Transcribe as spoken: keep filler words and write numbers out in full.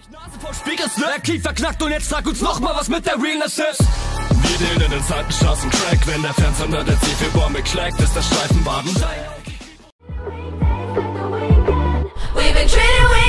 Nase vor Speakers, ne? Der Kiefer knackt und jetzt sag uns noch mal, was mit der Realness ist. Wir dealen den Seitenstraßen-Track, wenn der Fernsehner der C vier Bombe kleckt, ist der Streifenwagen. We've been treated